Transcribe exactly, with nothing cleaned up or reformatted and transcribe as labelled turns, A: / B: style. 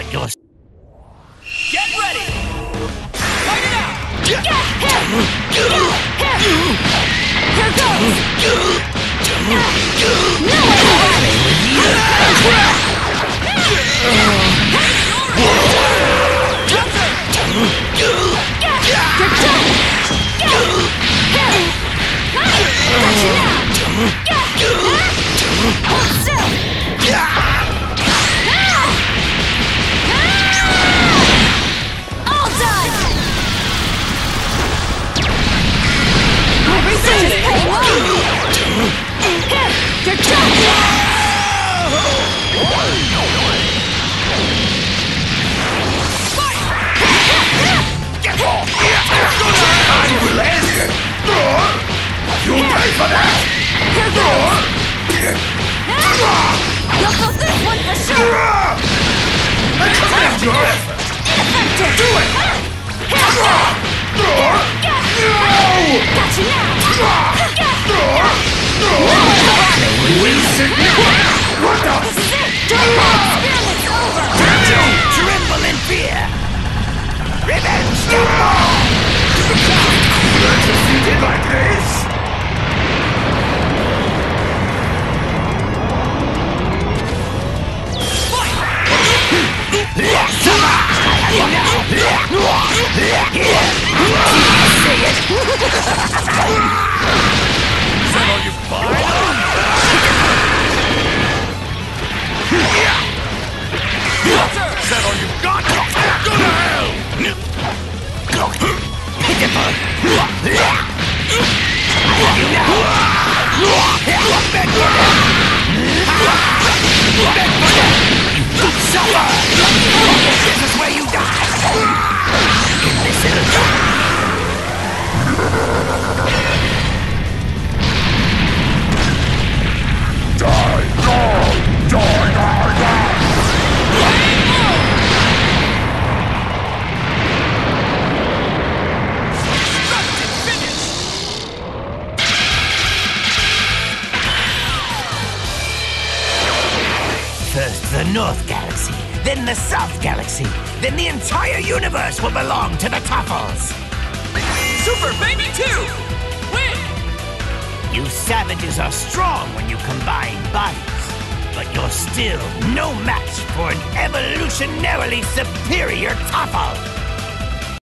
A: but you're...
B: Get ready! Fight it out!
C: Get him! Get him! Here goes! No way to run! You're done! Got you now! Hold still! All done! Resistance paying off! Here! You're done!
D: I'm relentless! You'll pay for that!
C: Here goes! You'll feel this one for sure!
D: I commend your effort!
C: Ineffective!
D: Do it!
C: Here!
D: No!
C: Got you now!
D: Wasted! What the?
C: This is it! Don't experiment's over!
A: Don't tremble in fear! Revenge tomorrow!
D: You're defeated like this?
B: Settle you fine? Settle you got! Go to hell!
A: Pitiful! I love you now! Beg for it! Beg for it! You suffer! This is where you die! In this illusion!
D: Die! Die! Die! Die! Die!
A: First the North Galaxy, then the South Galaxy, then the entire universe will belong to the Tuffles!
B: Super Baby two! Win!
A: You savages are strong when you combine bodies, but you're still no match for an evolutionarily superior Tuffle!